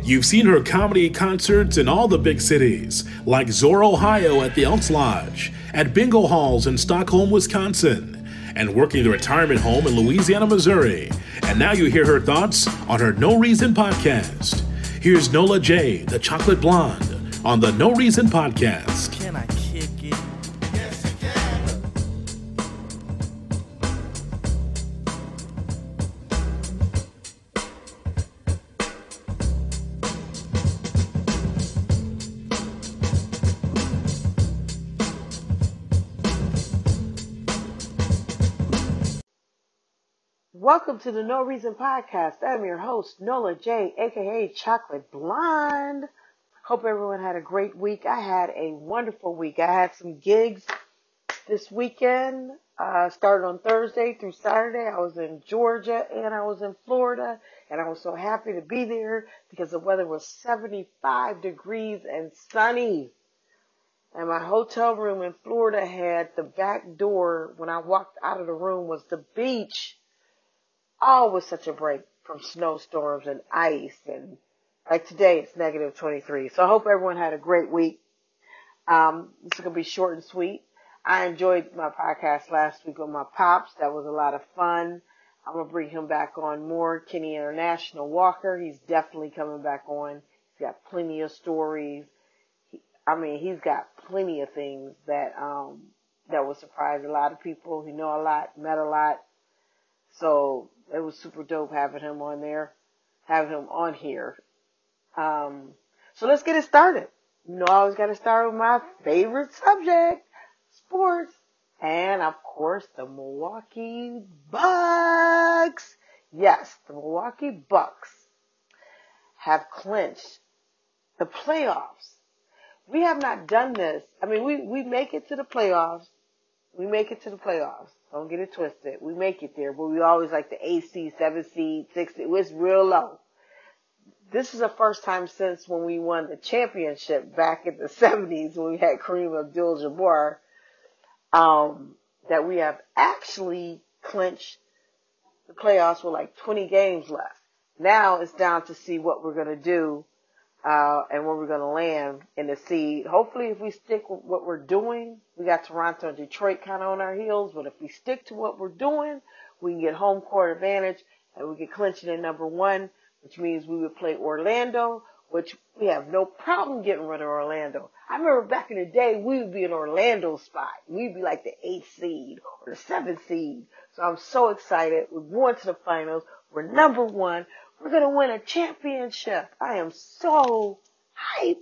You've seen her comedy concerts in all the big cities, like Zor, Ohio at the Elks Lodge, at bingo halls in Stockholm, Wisconsin, and working the retirement home in Louisiana, Missouri. And now you hear her thoughts on her No Reason podcast. Here's Nola J, the Chocolate Blonde, on the No Reason podcast. Can I kick it? Yes, you can. Welcome to the No Reason Podcast. I'm your host, Nola J, aka Chocolate Blonde. Hope everyone had a great week. I had a wonderful week. I had some gigs this weekend. Started on Thursday through Saturday. I was in Georgia and I was in Florida. And I was so happy to be there because the weather was 75 degrees and sunny. And my hotel room in Florida had the back door, when I walked out of the room, was the beach. Oh, it was such a break from snowstorms and ice. And like today, it's negative 23. So I hope everyone had a great week. This is going to be short and sweet. I enjoyed my podcast last week with my pops. That was a lot of fun. I'm going to bring him back on more. Kenny International Walker, he's definitely coming back on. He's got plenty of stories. He's got plenty of things that will surprise a lot of people. He know a lot, met a lot. So it was super dope having him on here. So let's get it started. You know, I always got to start with my favorite subject, sports. And of course, the Milwaukee Bucks. Yes, the Milwaukee Bucks have clinched the playoffs. We have not done this. I mean, we make it to the playoffs. We make it to the playoffs. Don't get it twisted. We make it there, but we always like the 8 seed, 7 seed, 6 seed. It's real low. This is the first time since when we won the championship back in the 70s when we had Kareem Abdul-Jabbar, that we have actually clinched the playoffs with like 20 games left. Now it's down to see what we're going to do and where we're going to land in the seed. Hopefully, if we stick with what we're doing, we got Toronto and Detroit kind of on our heels, but if we stick to what we're doing, we can get home court advantage and we can clinch it in number one, which means we would play Orlando, which we have no problem getting rid of Orlando. I remember back in the day, we would be an Orlando spot. We'd be like the 8th seed or the 7th seed. So I'm so excited. We're going to the finals. We're number one. We're going to win a championship. I am so hyped.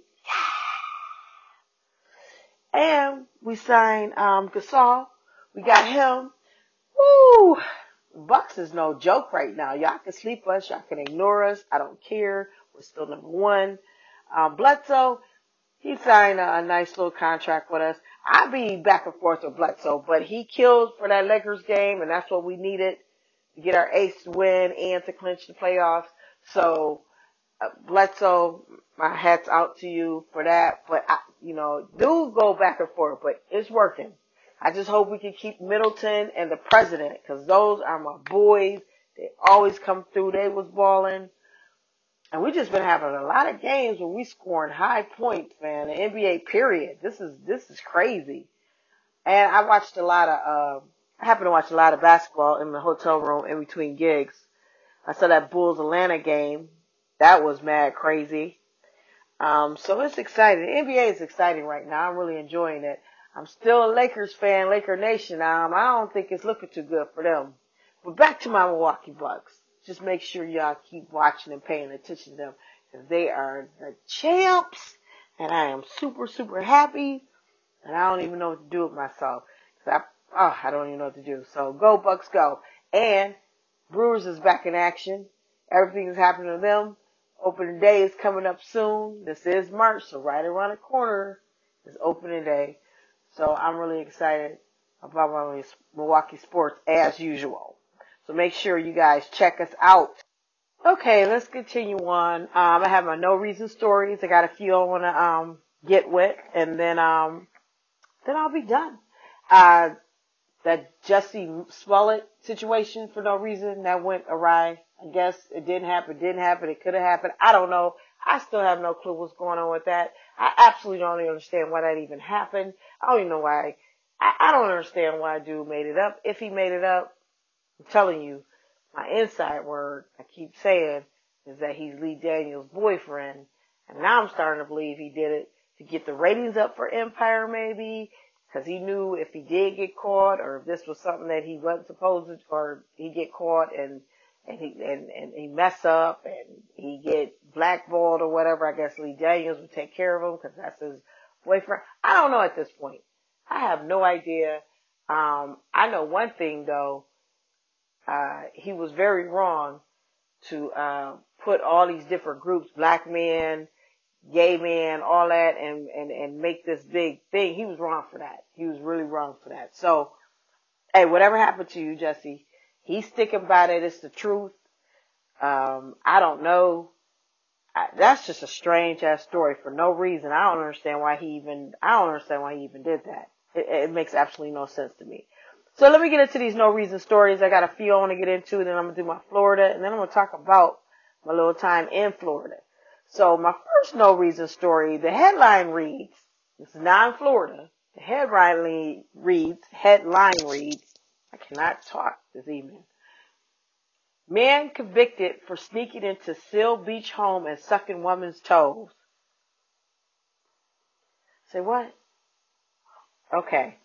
And we signed Gasol. We got him. Woo! Bucks is no joke right now. Y'all can sleep us. Y'all can ignore us. I don't care. We're still number one. Bledsoe, he signed a nice little contract with us. I'll be back and forth with Bledsoe, but he killed for that Lakers game, and that's what we needed to get our 8th win and to clinch the playoffs. So, Bledsoe, my hat's out to you for that. But, do go back and forth, but it's working. I just hope we can keep Middleton and the president, because those are my boys. They always come through. They was balling. And we just been having a lot of games where we scoring high points, man. The NBA period. This is crazy. And I happen to watch a lot of basketball in the hotel room in between gigs. I saw that Bulls Atlanta game. That was mad crazy. So it's exciting. The NBA is exciting right now. I'm really enjoying it. I'm still a Lakers fan, Laker Nation. I don't think it's looking too good for them. But back to my Milwaukee Bucks. Just make sure y'all keep watching and paying attention to them, because they are the champs. And I am super, super happy. And I don't even know what to do with myself. I don't even know what to do. So go Bucks, go. And Brewers is back in action. Everything is happening to them. Opening day is coming up soon. This is March, so right around the corner is opening day. So I'm really excited about my Milwaukee sports as usual. So make sure you guys check us out. Okay, let's continue on. I have my no reason stories. I got a few I want to get with, and then I'll be done. That Jussie Smollett situation for no reason that went awry. I guess it didn't happen, it could have happened. I don't know. I still have no clue what's going on with that. I absolutely don't understand why that even happened. I don't even know why. I don't understand why dude made it up. If he made it up, I'm telling you, my inside word, I keep saying, is that he's Lee Daniels' boyfriend. And now I'm starting to believe he did it to get the ratings up for Empire, maybe, because he knew if he did get caught, or if this was something that he wasn't supposed to, or he get caught and he mess up and he get blackballed or whatever, I guess Lee Daniels would take care of him because that's his boyfriend. I don't know at this point. I have no idea. I know one thing though. He was very wrong to put all these different groups, black men, gay men, all that, and make this big thing. He was wrong for that. He was really wrong for that. So, hey, whatever happened to you, Jesse, he's sticking by that. It's the truth. I don't know. That's just a strange ass story for no reason. I don't understand why he even did that. It makes absolutely no sense to me. So let me get into these no reason stories. I got a few I want to get into, then I'm going to do my Florida, and then I'm going to talk about my little time in Florida. So my first no reason story, the headline reads, this is now in Florida, the headline reads, I cannot talk this evening. Man convicted for sneaking into Seal Beach home and sucking woman's toes. Say what? Okay.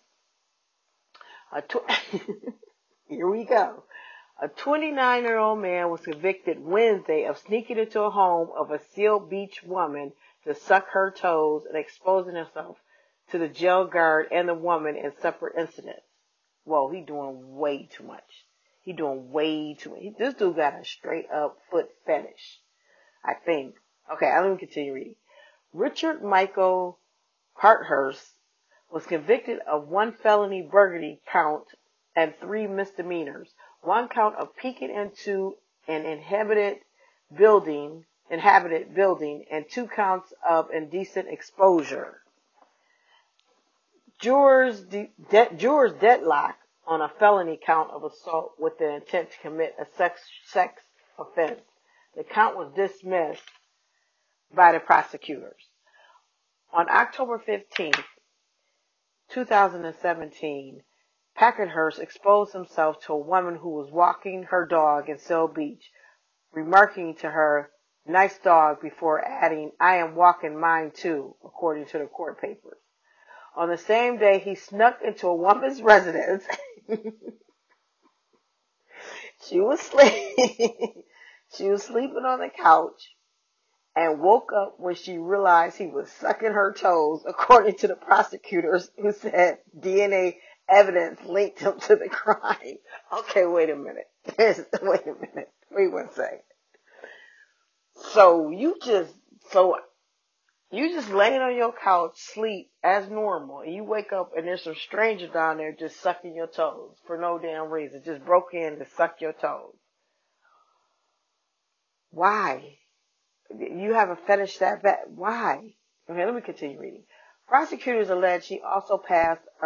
Here we go. A 29-year-old man was convicted Wednesday of sneaking into a home of a Seal Beach woman to suck her toes and exposing himself to the jail guard and the woman in separate incidents. Whoa, he doing way too much. This dude got a straight up foot fetish, I think. Okay, let me continue reading. Richard Michael Parkhurst was convicted of 1 felony burglary count and 3 misdemeanors. 1 count of peeking into an inhabited building, and 2 counts of indecent exposure. Jurors deadlock on a felony count of assault with the intent to commit a sex offense. The count was dismissed by the prosecutors. On October 15th, 2017, Packenhurst exposed himself to a woman who was walking her dog in Seal Beach, remarking to her, "Nice dog," before adding, "I am walking mine too," according to the court papers. On the same day, he snuck into a woman's residence. She was sleeping on the couch and woke up when she realized he was sucking her toes, according to the prosecutors, who said DNA evidence linked him to the crime. Okay, wait a minute. Wait 1 second. So you just laying on your couch, sleep as normal, and you wake up and there's some stranger down there just sucking your toes for no damn reason. Just broke in to suck your toes. Why? You have a fetish that bad. Why? Okay, let me continue reading. Prosecutors allege he also passed a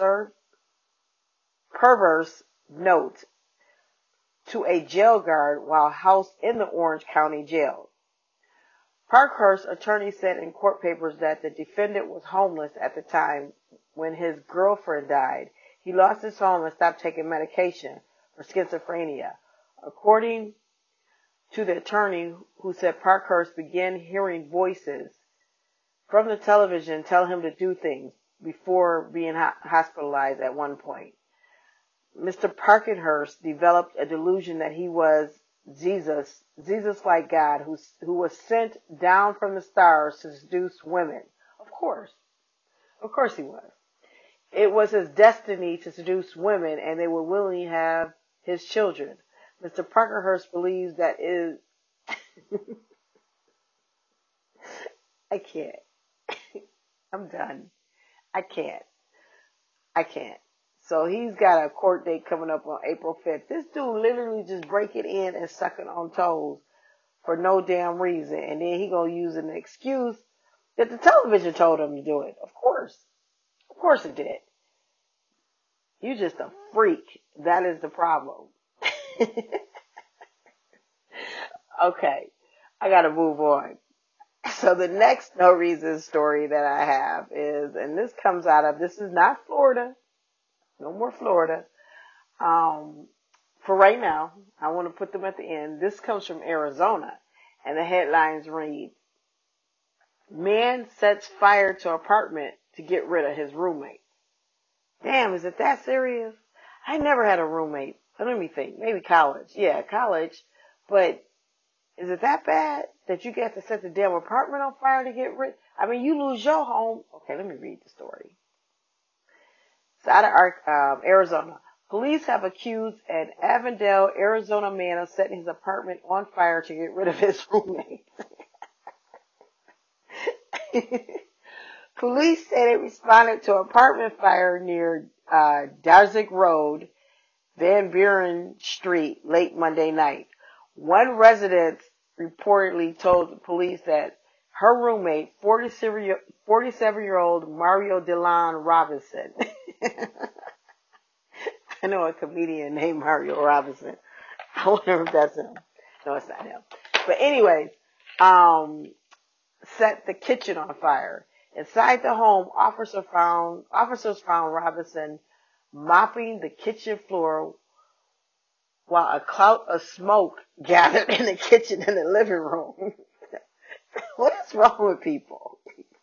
perverse note to a jail guard while housed in the Orange County Jail. Parkhurst's attorney said in court papers that the defendant was homeless at the time when his girlfriend died. He lost his home and stopped taking medication for schizophrenia. According to the attorney, who said Parkhurst began hearing voices from the television tell him to do things before being hospitalized at one point. Mr. Parkhurst developed a delusion that he was Jesus-like God who was sent down from the stars to seduce women. Of course he was. It was his destiny to seduce women, and they would willingly have his children. Mr. Parkhurst believes that is. I can't. I'm done. I can't. So he's got a court date coming up on April 5th. This dude literally just breaking in and sucking on toes for no damn reason. And then he gonna use an excuse that the television told him to do it. Of course. Of course it did. You just a freak. That is the problem. Okay, I gotta move on. So the next no reason story that I have is, and this is not Florida, no more Florida. Um, for right now, I want to put them at the end. This comes from Arizona, and the headlines read, Man sets fire to apartment to get rid of his roommate. Damn, is it that serious? I never had a roommate. Let me think. Maybe college. Yeah, college. But is it that bad that you get to set the damn apartment on fire to get rid? I mean, you lose your home. Okay, let me read the story. It's out of Arizona. Police have accused an Avondale, Arizona man of setting his apartment on fire to get rid of his roommate. Police say they responded to an apartment fire near Darzik Road, Van Buren Street, late Monday night. One resident reportedly told the police that her roommate, 47-year-old Mario Delon Robinson, I know a comedian named Mario Robinson. I wonder if that's him. No, it's not him. But anyways, set the kitchen on fire. Inside the home, officers found Robinson mopping the kitchen floor while a cloud of smoke gathered in the kitchen and the living room. What is wrong with people?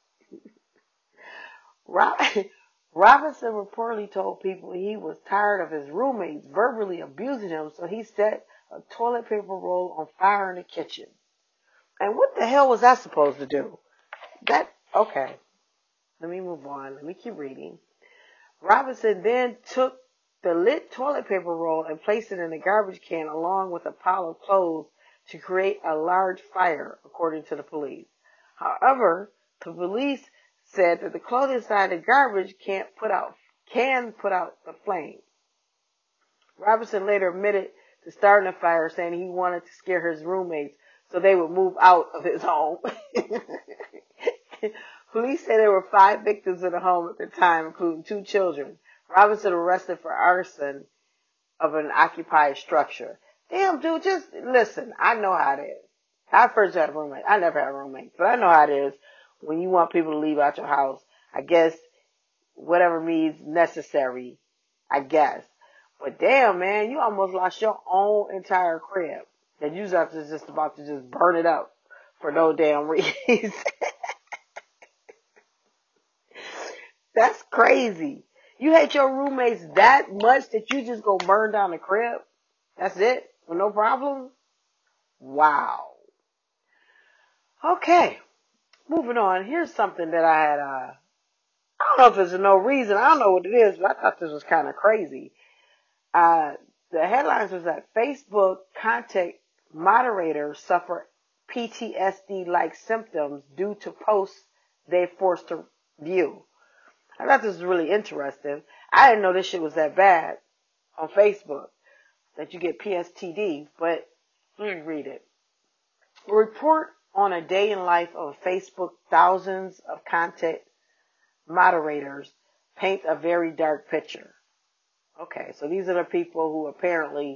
Robinson reportedly told people he was tired of his roommates verbally abusing him, so he set a toilet paper roll on fire in the kitchen. And what the hell was that supposed to do? Okay. Let me move on. Let me keep reading. Robinson then took the lit toilet paper roll and placed it in a garbage can along with a pile of clothes to create a large fire, according to the police. However, the police said that the clothes inside the garbage can put out the flame. Robinson later admitted to starting a fire, saying he wanted to scare his roommates so they would move out of his home. Police say there were 5 victims in the home at the time, including 2 children. Robinson arrested for arson of an occupied structure. Damn, dude, just listen. I know how it is. I first had a roommate. I never had a roommate, but I know how it is when you want people to leave out your house. I guess whatever means necessary, I guess. But damn, man, you almost lost your own entire crib. And you was just about to just burn it up for no damn reason. That's crazy. You hate your roommates that much that you just go burn down the crib? That's it? With no problem? Wow. Okay. Moving on. Here's something that I had, I don't know if it's no reason. I don't know what it is, but I thought this was kind of crazy. The headlines was that Facebook content moderators suffer PTSD-like symptoms due to posts they forced to view. I thought this was really interesting. I didn't know this shit was that bad on Facebook, that you get PSTD, but let me read it. A report on a day in life of Facebook, thousands of content moderators paints a very dark picture. Okay, so these are the people who apparently,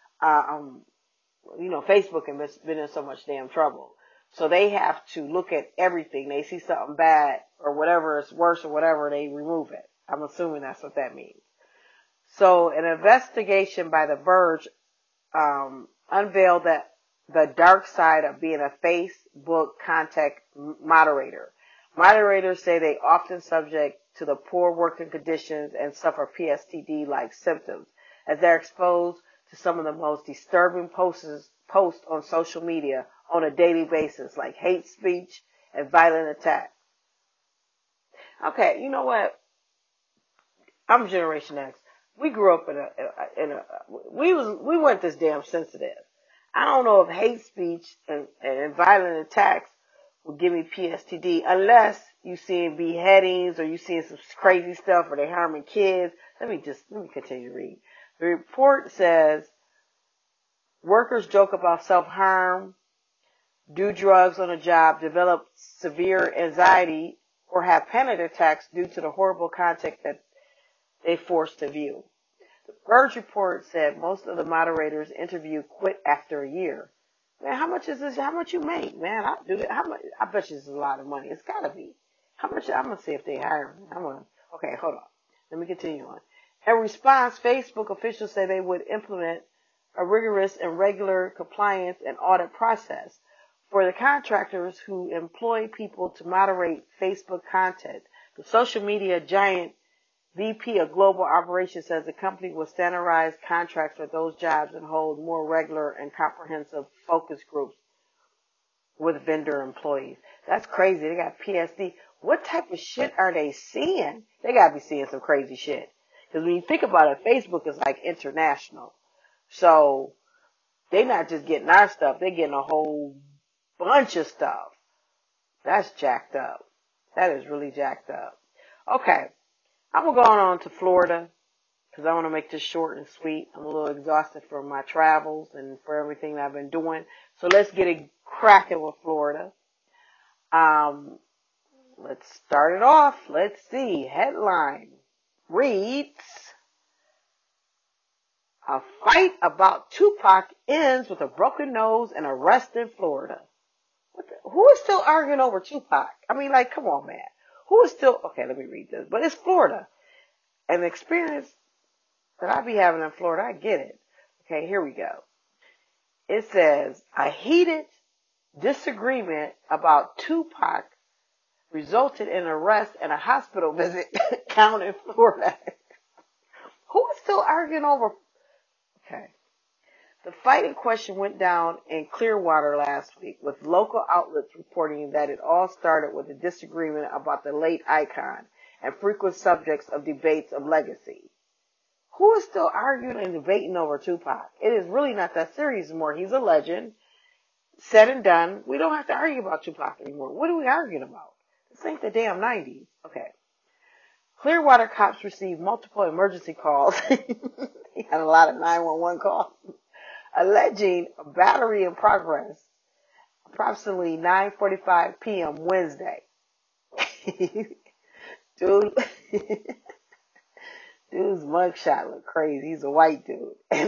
Facebook has been in so much damn trouble. So they have to look at everything. They see something bad or whatever is worse or whatever, they remove it. I'm assuming that's what that means. So an investigation by The Verge unveiled that the dark side of being a Facebook content moderator. Moderators say they often subject to the poor working conditions and suffer PTSD-like symptoms as they're exposed to some of the most disturbing posts on social media on a daily basis, like hate speech and violent attacks. Okay, you know what? I'm Generation X. We grew up we weren't this damn sensitive. I don't know if hate speech and violent attacks will give me PTSD unless you seeing beheadings or you seeing some crazy stuff or they harming kids. Let me continue to read. The report says workers joke about self-harm, do drugs on a job, develop severe anxiety, or have panic attacks due to the horrible content that they forced to view. The Verge report said most of the moderators interviewed quit after a year. Man, how much is this? How much you make, man? I do that. How much? I bet you it's a lot of money. It's gotta be. How much? I'm gonna see if they hire me. Okay, hold on. Let me continue on. In response, Facebook officials say they would implement a rigorous and regular compliance and audit process for the contractors who employ people to moderate Facebook content. The social media giant VP of Global Operations says the company will standardize contracts for those jobs and hold more regular and comprehensive focus groups with vendor employees. That's crazy. They got PSD. What type of shit are they seeing? They got to be seeing some crazy shit. Because when you think about it, Facebook is like international. So they're not just getting our stuff. They're getting a whole bunch of stuff. That's jacked up. That is really jacked up. Okay. I'm going to go on to Florida because I want to make this short and sweet. I'm a little exhausted from my travels and for everything that I've been doing. So let's get it cracking with Florida. Let's start it off. Let's see. Headline reads, a fight about Tupac ends with a broken nose and arrest in Florida. Who is still arguing over Tupac? I mean, like, come on, man. Who is still, okay, let me read this. But it's Florida. An experience that I be having in Florida, I get it. Okay, here we go. It says, a heated disagreement about Tupac resulted in arrest and a hospital visit count in Florida. Who is still arguing over? Okay. The fight in question went down in Clearwater last week, with local outlets reporting that it all started with a disagreement about the late icon and frequent subjects of debates of legacy. Who is still arguing and debating over Tupac? It is really not that serious anymore. He's a legend. Said and done. We don't have to argue about Tupac anymore. What are we arguing about? This ain't the damn 90s. Okay. Clearwater cops received multiple emergency calls. He had a lot of 911 calls. Alleging a battery in progress approximately 9:45 p.m. Wednesday. Dude's mugshot look crazy. He's a white dude. And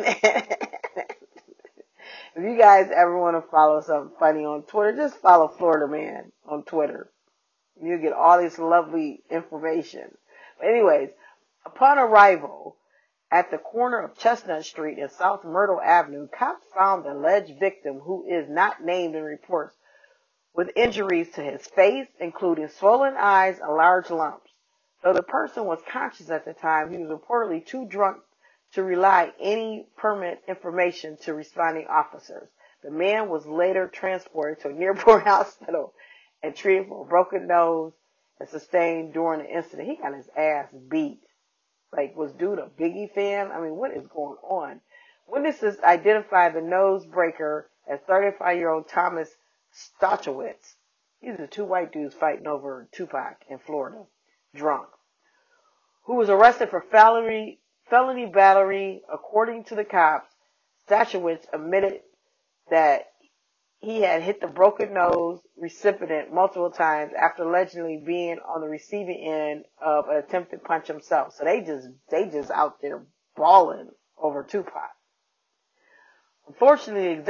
if you guys ever want to follow something funny on Twitter, just follow Florida Man on Twitter. You'll get all this lovely information. But anyways, upon arrival at the corner of Chestnut Street and South Myrtle Avenue, cops found the alleged victim, who is not named in reports, with injuries to his face, including swollen eyes and large lumps. Though the person was conscious at the time, he was reportedly too drunk to relay any pertinent information to responding officers. The man was later transported to a nearby hospital and treated for a broken nose and sustained during the incident. He got his ass beat. Like, was dude a Biggie fan? I mean, what is going on? Witnesses identified the nose breaker as 35-year-old Thomas Stachowitz. These are two white dudes fighting over Tupac in Florida, drunk, who was arrested for felony battery. According to the cops, Stachowitz admitted that he had hit the broken nose recipient multiple times after allegedly being on the receiving end of an attempted punch himself. So they just out there balling over Tupac. Unfortunately, the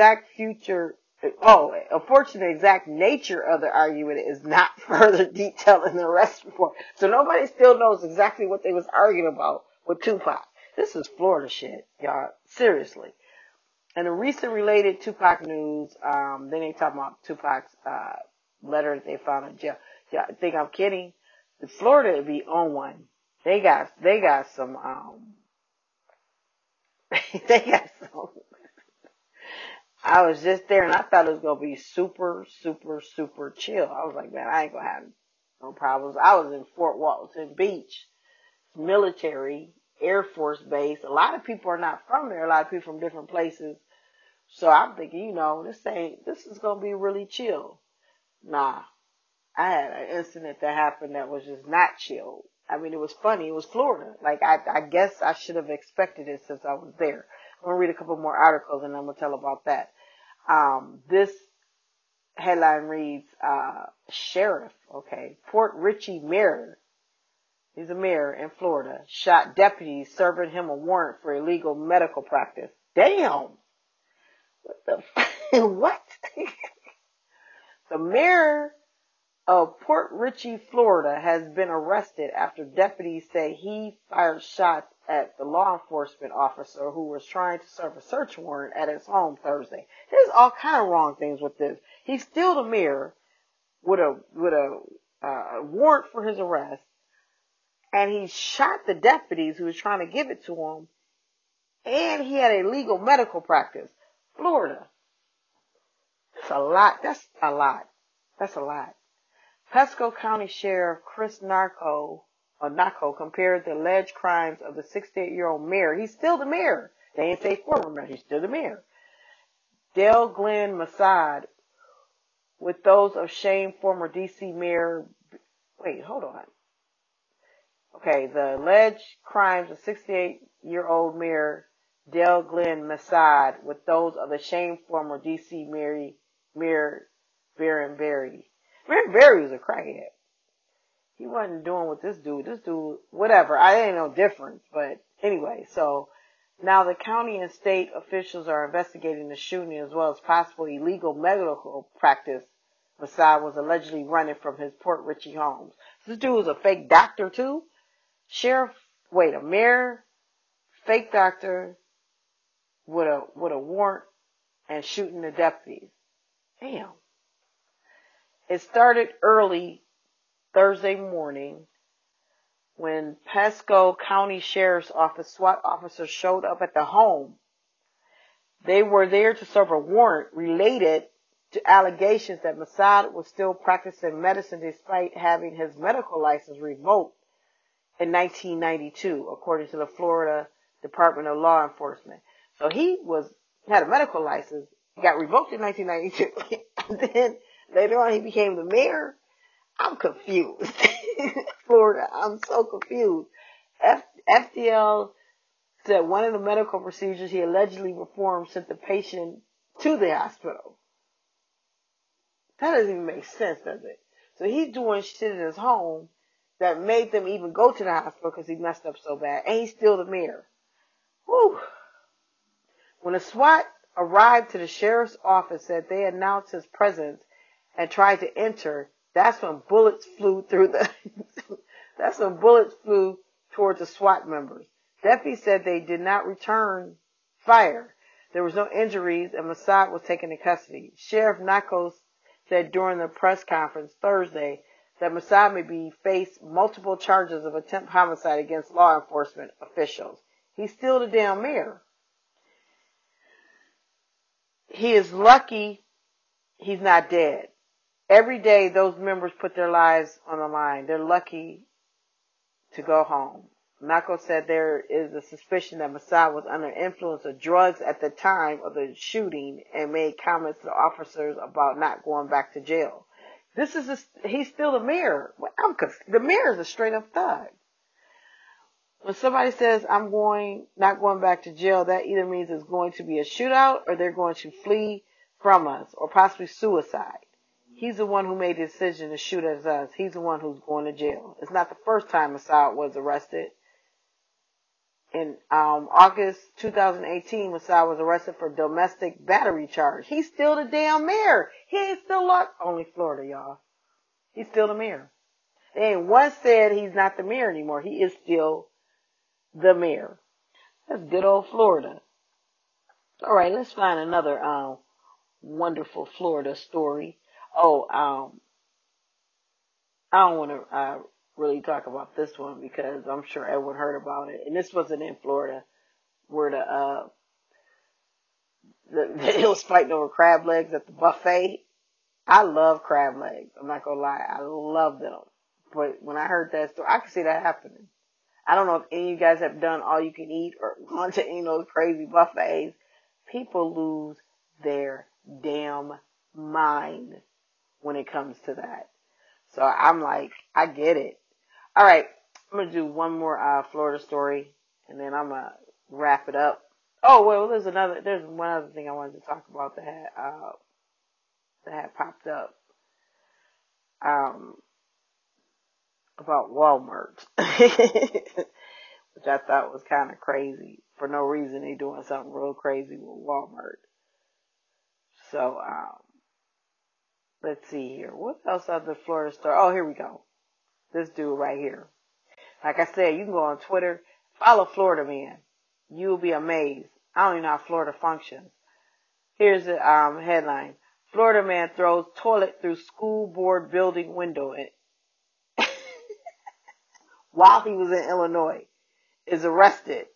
exact nature of the argument is not further detailed in the arrest report. So nobody still knows exactly what they was arguing about with Tupac. This is Florida shit, y'all. Seriously. And the recent related Tupac news, then they talking about Tupac's letter that they found in jail. Yeah, I think I'm kidding. The Florida would be on one. They got some they got some. I was just there and I thought it was gonna be super, super, super chill. I was like, man, I ain't gonna have no problems. I was in Fort Walton Beach, military, Air Force base. A lot of people are not from there. A lot of people from different places. So I'm thinking, this is going to be really chill. Nah, I had an incident that happened that was just not chill. I mean, it was funny. It was Florida. Like, I guess I should have expected it since I was there. I'm going to read a couple more articles and I'm going to tell about that. This headline reads, Sheriff, Port Richey Mayor, he's a mayor in Florida, shot deputies serving him a warrant for illegal medical practice. Damn! What the what? The mayor of Port Richey, Florida, has been arrested after deputies say he fired shots at the law enforcement officer who was trying to serve a search warrant at his home Thursday. There's all kind of wrong things with this. He's still the mayor with a warrant for his arrest, and he shot the deputies who was trying to give it to him, and he had a legal medical practice. Florida. That's a lot. That's a lot. Pasco County Sheriff Chris Narco compared the alleged crimes of the 68-year-old mayor. He's still the mayor. They ain't say former mayor. He's still the mayor. Dale Glenn Massad with those of Shane former D.C. Mayor. Wait, hold on. Okay, the alleged crimes of 68-year-old Mayor Dale Glenn Massad with those of the Shane former D.C. Mayor Baron Berry. Baron Berry was a crackhead. He wasn't doing what this dude, whatever. I ain't no difference. But anyway, so now the county and state officials are investigating the shooting as well as possible illegal medical practice Massad was allegedly running from his Port Richey homes. This dude was a fake doctor too. A mayor, fake doctor with a warrant and shooting the deputies. Damn. It started early Thursday morning when Pasco County Sheriff's Office SWAT officers showed up at the home. They were there to serve a warrant related to allegations that Massad was still practicing medicine despite having his medical license revoked in 1992, according to the Florida Department of Law Enforcement. So he had a medical license, got revoked in 1992, and then later on he became the mayor. I'm confused. Florida, I'm so confused. FDL said one of the medical procedures he allegedly performed sent the patient to the hospital. That doesn't even make sense, does it? So he's doing shit in his home that made them even go to the hospital because he messed up so bad. And he's still the mayor. Whew. When the SWAT arrived to the sheriff's office, said they announced his presence and tried to enter, that's when bullets flew towards the SWAT members. Deputies said they did not return fire. There was no injuries and Massad was taken into custody. Sheriff Nakos said during the press conference Thursday that Massad may be faced multiple charges of attempt homicide against law enforcement officials. He's still the damn mayor. He is lucky he's not dead. Every day those members put their lives on the line. They're lucky to go home. Nako said there is a suspicion that Massad was under influence of drugs at the time of the shooting and made comments to the officers about not going back to jail. He's still the mayor. The mayor is a straight up thug. When somebody says, I'm not going back to jail, that either means it's going to be a shootout or they're going to flee from us or possibly suicide. He's the one who made the decision to shoot at us. He's the one who's going to jail. It's not the first time Massad was arrested. In August 2018, Massad was arrested for domestic battery charge. He's still the damn mayor. He ain't still locked. Only Florida, y'all. He's still the mayor. They ain't once said he's not the mayor anymore. He is still the mayor. That's good old Florida. All right, let's find another wonderful Florida story. I don't want to really talk about this one because I'm sure everyone heard about it. And this wasn't in Florida, where it was fighting over crab legs at the buffet. I love crab legs. I'm not gonna lie, I love them. But when I heard that story, I could see that happening. I don't know if any of you guys have done all you can eat or gone to any of those crazy buffets. People lose their damn mind when it comes to that. So I'm like, I get it. All right, I'm going to do one more Florida story, and then I'm going to wrap it up. Oh, well, there's one other thing I wanted to talk about that had popped up. About Walmart, which I thought was kind of crazy. For no reason, they doing something real crazy with Walmart. So, Let's see here. What else other Florida story? Oh, here we go. This dude right here. Like I said, you can go on Twitter, follow Florida Man. You'll be amazed. I don't even know how Florida functions. Here's the headline. Florida man throws toilet through school board building window while he was in Illinois. Is arrested.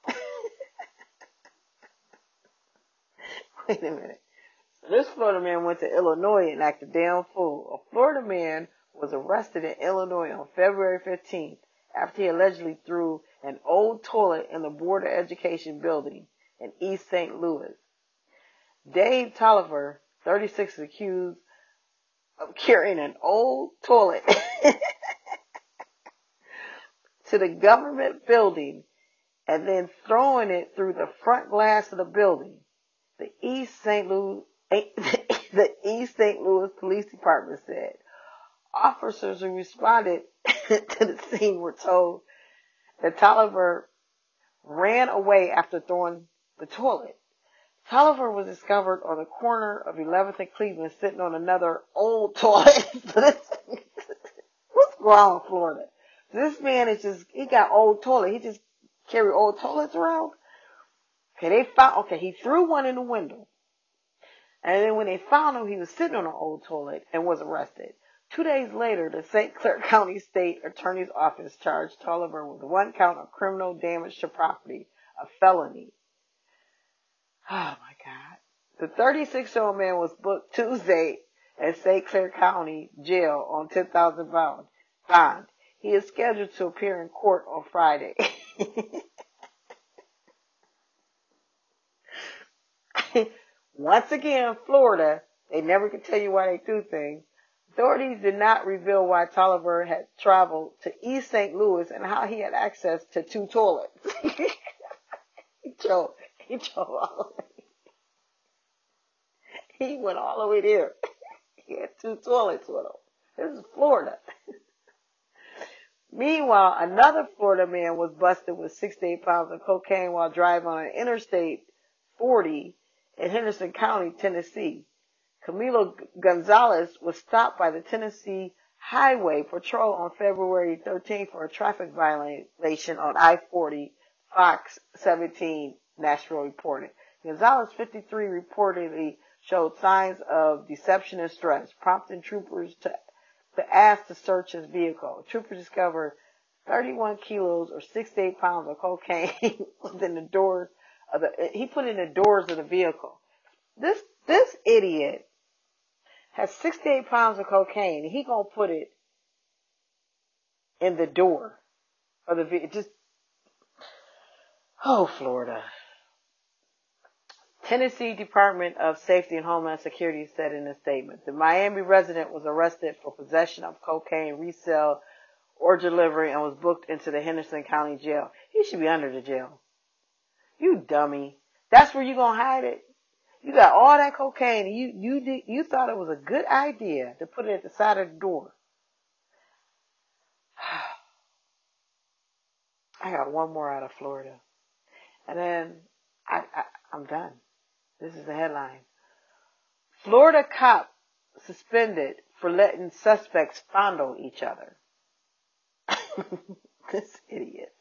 Wait a minute. So this Florida man went to Illinois and acted damn fool. A Florida man was arrested in Illinois on February 15th after he allegedly threw an old toilet in the Board of Education building in East St. Louis. Dave Tolliver, 36, is accused of carrying an old toilet to the government building and then throwing it through the front glass of the building. The East St. Louis Police Department said officers who responded to the scene were told that Tolliver ran away after throwing the toilet. Tolliver was discovered on the corner of 11th and Cleveland sitting on another old toilet. What's wrong with Florida? This man he got old toilet. He just carry old toilets around. He threw one in the window. And then when they found him, he was sitting on an old toilet and was arrested. 2 days later, the St. Clair County State Attorney's Office charged Tolliver with 1 count of criminal damage to property, a felony. Oh my God. The 36-year-old man was booked Tuesday at St. Clair County Jail on $10,000 bond. He is scheduled to appear in court on Friday. Once again, Florida, they never can tell you why they do things. Authorities did not reveal why Tolliver had traveled to East St. Louis and how he had access to 2 toilets. He drove all the way. He went all the way there. He had 2 toilets with him. This is Florida. Meanwhile, another Florida man was busted with 68 pounds of cocaine while driving on an Interstate 40 in Henderson County, Tennessee. Camilo Gonzalez was stopped by the Tennessee Highway Patrol on February 13th for a traffic violation on I-40, Fox 17, Nashville reported. Gonzalez, 53, reportedly showed signs of deception and stress, prompting troopers to ask to search his vehicle. Troopers discovered 31 kilos or 68 pounds of cocaine within the doors of he put in the doors of the vehicle. This idiot has 68 pounds of cocaine, and he gonna put it in the door of the vehicle. Florida. Tennessee Department of Safety and Homeland Security said in a statement, the Miami resident was arrested for possession of cocaine, resale, or delivery and was booked into the Henderson County Jail. He should be under the jail. You dummy. That's where you gonna hide it? You got all that cocaine and you thought it was a good idea to put it at the side of the door. I got one more out of Florida. And then I'm done. This is the headline. Florida cop suspended for letting suspects fondle each other. This idiot.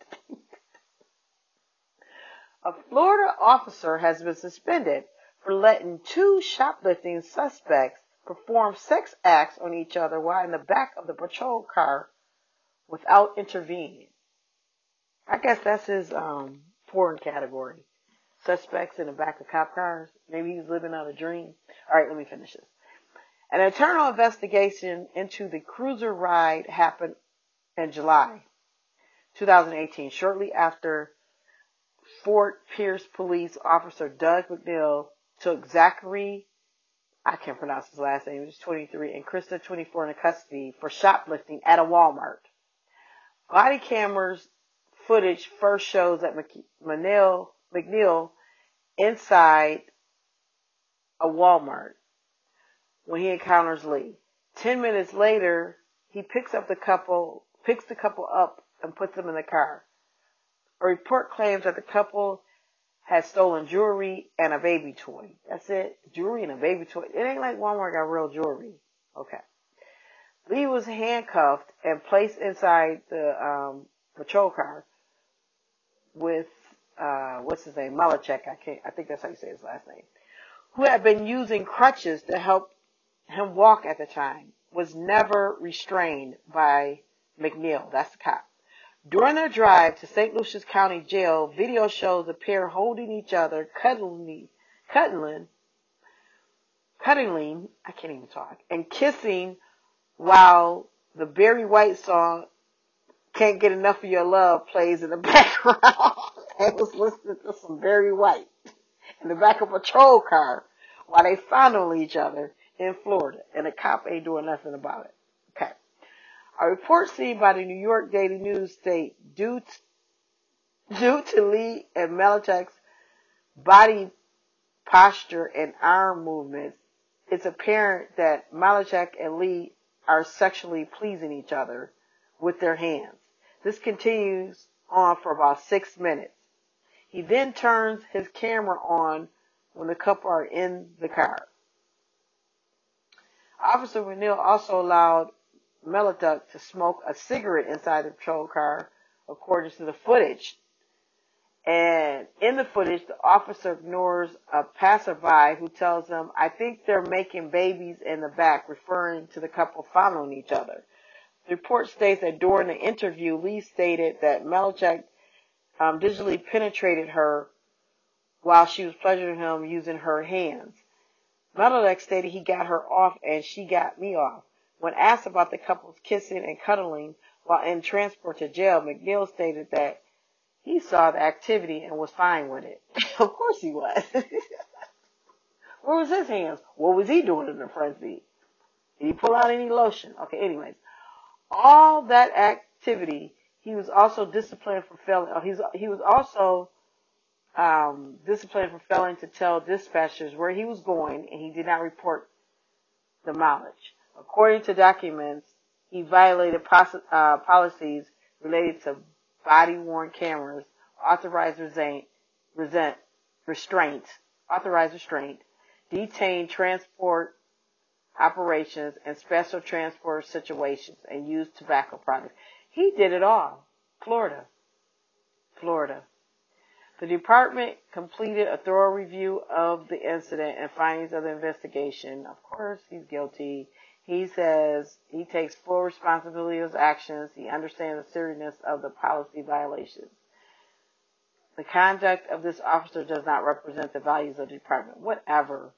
A Florida officer has been suspended for letting 2 shoplifting suspects perform sex acts on each other while in the back of the patrol car without intervening. I guess that's his porn category. Suspects in the back of cop cars. Maybe he's living out a dream. All right, let me finish this. An internal investigation into the cruiser ride happened in July 2018, shortly after Fort Pierce police officer Doug McNeil took Zachary, I can't pronounce his last name, he's 23, and Krista, 24, into custody for shoplifting at a Walmart. Body cameras footage first shows that McNeil inside a Walmart when he encounters Lee. 10 minutes later, he picks the couple up and puts them in the car. A report claims that the couple had stolen jewelry and a baby toy. That's it. Jewelry and a baby toy. It ain't like Walmart got real jewelry. Okay. Lee was handcuffed and placed inside the patrol car with what's his name, Malachek. I think that's how you say his last name. Who had been using crutches to help him walk at the time, was never restrained by McNeil. That's the cop. During their drive to St. Lucia's County Jail, video shows the pair holding each other, cuddling, I can't even talk, and kissing while the Barry White song Can't Get Enough of Your Love plays in the background. I was listening to some Barry White in the back of a patrol car while they fondle each other in Florida, and the cop ain't doing nothing about it. Okay. A report seen by the New York Daily News state, due to Lee and Melchek's body posture and arm movements, it's apparent that Malachek and Lee are sexually pleasing each other with their hands. This continues on for about 6 minutes. He then turns his camera on when the couple are in the car. Officer McNeil also allowed Melchek to smoke a cigarette inside the patrol car, according to the footage. And in the footage, the officer ignores a passerby who tells him, "I think they're making babies in the back," referring to the couple following each other. The report states that during the interview, Lee stated that Melchek digitally penetrated her while she was pleasuring him using her hands. Melchek stated he got her off and she got me off. When asked about the couple's kissing and cuddling while in transport to jail, McNeil stated that he saw the activity and was fine with it. Of course he was. Where was his hands? What was he doing in the front seat? Did he pull out any lotion? Okay, anyways. All that activity, he was also disciplined for failing. He was also disciplined for failing to tell dispatchers where he was going, and he did not report the mileage. According to documents, he violated policies related to body-worn cameras, authorized restraint, detained transport operations, and special transport situations, and used tobacco products. He did it all. Florida. The department completed a thorough review of the incident and findings of the investigation. Of course, he's guilty. He says he takes full responsibility of his actions. He understands the seriousness of the policy violations. The conduct of this officer does not represent the values of the department. Whatever.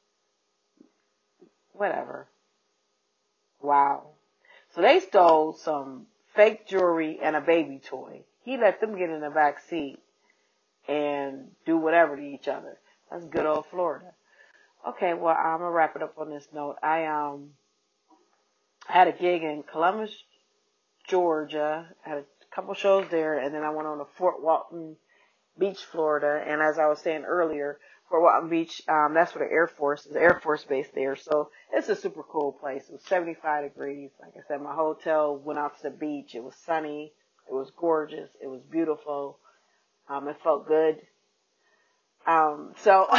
Wow. So they stole some fake jewelry and a baby toy. He let them get in the back seat and do whatever to each other. That's good old Florida. Okay, well, I'm going to wrap it up on this note. I had a gig in Columbus, Georgia. I had a couple shows there, and then I went on to Fort Walton Beach, Florida. And as I was saying earlier, Fort Walton Beach, that's where the Air Force Base there. So it's a super cool place. It was 75 degrees. Like I said, my hotel went out to the beach. It was sunny. It was gorgeous. It was beautiful. It felt good. So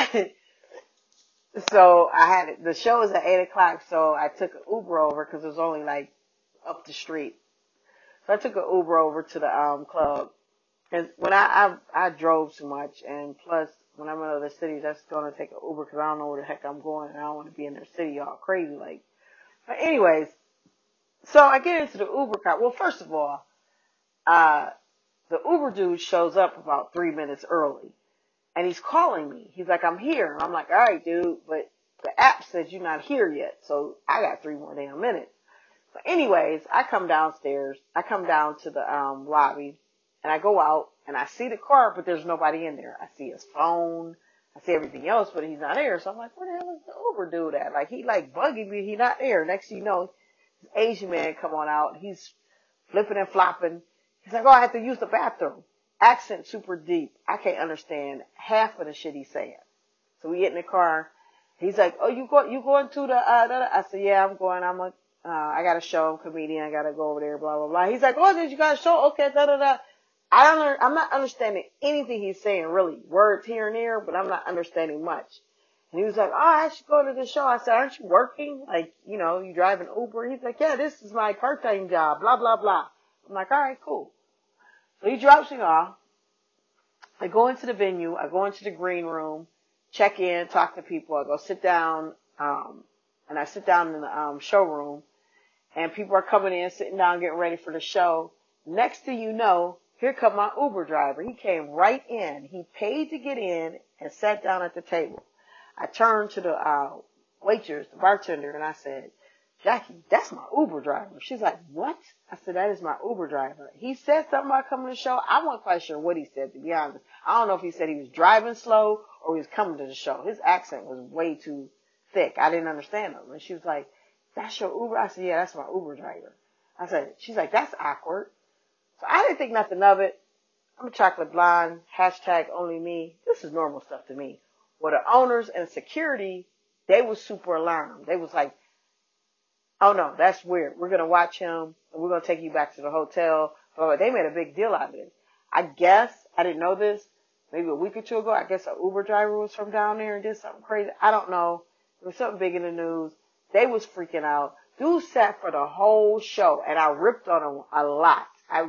I had the show was at 8:00, so I took an Uber over because it was only like up the street. So I took an Uber over to the club. And when I drove too much, and plus when I'm in other cities, that's going to take an Uber because I don't know where the heck I'm going, and I don't want to be in their city all crazy like. But anyways, so I get into the Uber car. Well, first of all, the Uber dude shows up about 3 minutes early, and he's calling me. He's like, "I'm here." And I'm like, "All right, dude, but the app says you're not here yet, so I got 3 more damn minutes." So anyways, I come downstairs. I come down to the lobby, and I go out, and I see the car, but there's nobody in there. I see his phone. I see everything else, but he's not there. So I'm like, where the hell is the Uber dude at? Like, he like bugging me. He's not there. Next thing you know, this Asian man come on out. He's flipping and flopping. He's like, "Oh, I have to use the bathroom." Accent super deep. I can't understand half of the shit he's saying. So we get in the car. He's like, "Oh, you going to the, I said, "Yeah, I'm going. I got a show. I'm a comedian. I got to go over there, blah, blah, blah." He's like, "Oh, did you got a show? Okay, da. I'm not understanding anything he's saying, really. Words here and there, but I'm not understanding much. And he was like, oh, I should go to the show. I said, aren't you working? Like, you drive an Uber? He's like, yeah, this is my part-time job, blah, blah, blah. I'm like, all right, cool. So he drops me off. I go into the venue. I go into the green room, check in, talk to people. I go sit down, and I sit down in the showroom, and people are coming in, sitting down, getting ready for the show. Next thing you know, here come my Uber driver. He came right in. He paid to get in and sat down at the table. I turned to the waitress, the bartender, and I said, Jackie, that's my Uber driver. She's like, what? I said, that is my Uber driver. He said something about coming to the show. I wasn't quite sure what he said, to be honest. I don't know if he said he was driving slow or he was coming to the show. His accent was way too thick. I didn't understand him. And she was like, that's your Uber? I said, yeah, that's my Uber driver. She's like, that's awkward. So I didn't think nothing of it. I'm a chocolate blonde, hashtag only me. This is normal stuff to me. Well, the owners and security, they was super alarmed. They was like, oh no, that's weird. We're going to watch him and we're going to take you back to the hotel. But they made a big deal out of it. I guess, I didn't know this, maybe a week or two ago, I guess an Uber driver was from down there and did something crazy. I don't know. It was something big in the news. They was freaking out. Dude sat for the whole show and I ripped on him a lot.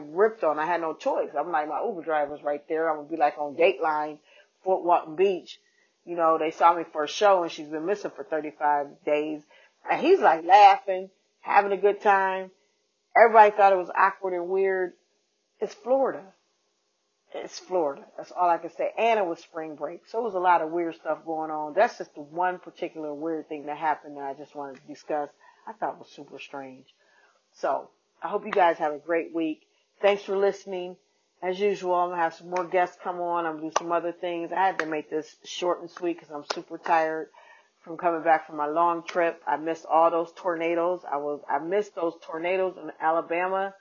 I had no choice. I'm like, my Uber driver's right there. I'm going to be like on Dateline, Fort Walton Beach. They saw me for a show and she's been missing for 35 days. And he's like laughing, having a good time. Everybody thought it was awkward and weird. It's Florida. It's Florida. That's all I can say. And it was spring break. So it was a lot of weird stuff going on. That's just the one particular weird thing that happened that I just wanted to discuss. I thought it was super strange. So I hope you guys have a great week. Thanks for listening. As usual, I'm going to have some more guests come on. I'm going to do some other things. I had to make this short and sweet because I'm super tired from coming back from my long trip. I missed all those tornadoes. I missed those tornadoes in Alabama.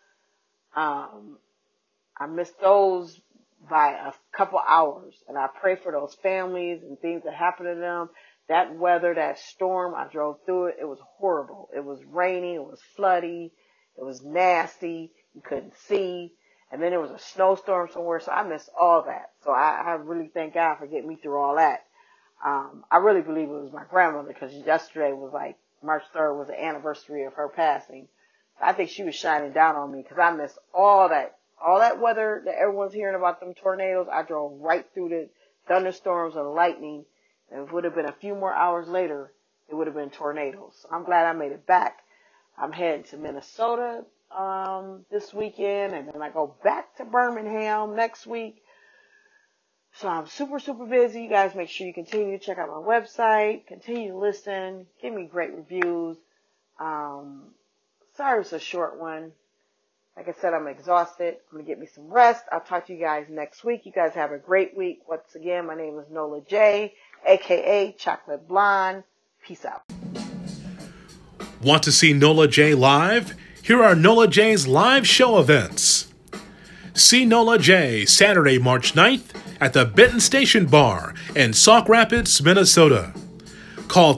I missed those by a couple hours. And I pray for those families and things that happened to them. That weather, that storm, I drove through it. It was horrible. It was raining. It was floody. It was nasty. You couldn't see. And then there was a snowstorm somewhere. So I missed all that. So I really thank God for getting me through all that. I really believe it was my grandmother because yesterday was like March 3rd was the anniversary of her passing. I think she was shining down on me because I missed all that weather that everyone's hearing about, them tornadoes. I drove right through the thunderstorms and lightning. And if it would have been a few more hours later, it would have been tornadoes. So I'm glad I made it back. I'm heading to Minnesota this weekend, and then I go back to Birmingham next week. So I'm super, super busy. You guys make sure you continue to check out my website, continue to listen, give me great reviews. Sorry it's a short one. Like I said, I'm exhausted. I'm going to get me some rest. I'll talk to you guys next week. You guys have a great week. Once again, my name is Nola J, a.k.a. Chocolate Blonde. Peace out. Want to see Nola J live? Here are Nola J's live show events. See Nola J Saturday, March 9th at the Benton Station Bar in Sauk Rapids, Minnesota. Call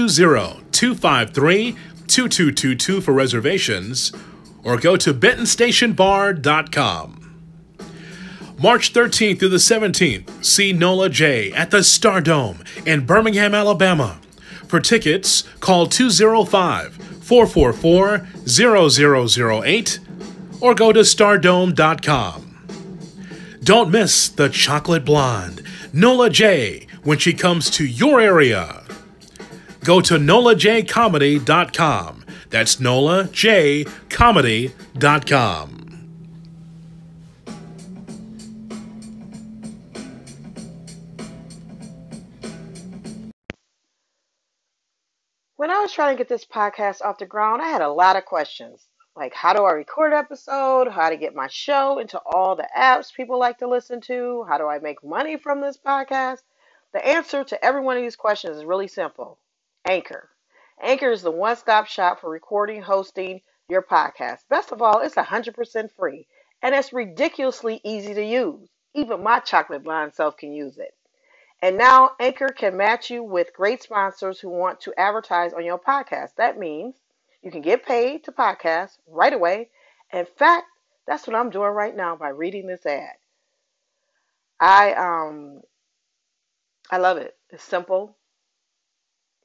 320-253-2222 for reservations or go to bentonstationbar.com. March 13th through the 17th, see Nola J at the Stardome in Birmingham, Alabama. For tickets, call 205-444-0008 or go to stardome.com. Don't miss the Chocolate Blonde, Nola J, when she comes to your area. Go to nolajcomedy.com. That's nolajcomedy.com. When I was trying to get this podcast off the ground, I had a lot of questions. Like, how do I record an episode? How to get my show into all the apps people like to listen to? How do I make money from this podcast? The answer to every one of these questions is really simple. Anchor. Anchor is the one-stop shop for recording, hosting your podcast. Best of all, it's 100% free, and it's ridiculously easy to use. Even my chocolate blonde self can use it. And now Anchor can match you with great sponsors who want to advertise on your podcast. That means you can get paid to podcast right away. In fact, that's what I'm doing right now by reading this ad. I love it. It's simple.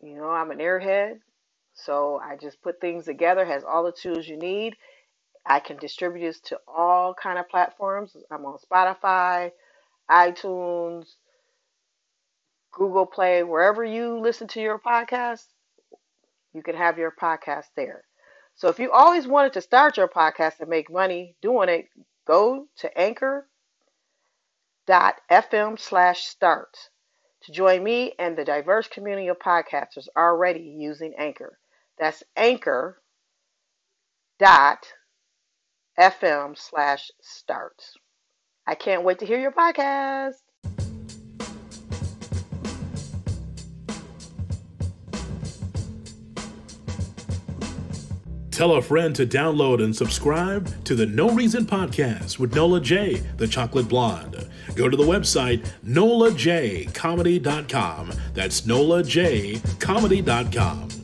I'm an airhead, so I just put things together, has all the tools you need. I can distribute this to all kind of platforms. I'm on Spotify, iTunes, Google Play, wherever you listen to your podcast, you can have your podcast there. So if you always wanted to start your podcast and make money doing it, go to anchor.fm/start to join me and the diverse community of podcasters already using Anchor. That's anchor.fm/start. I can't wait to hear your podcast. Tell a friend to download and subscribe to the No Reason Podcast with Nola J, the Chocolate Blonde. Go to the website nolajcomedy.com. That's nolajcomedy.com.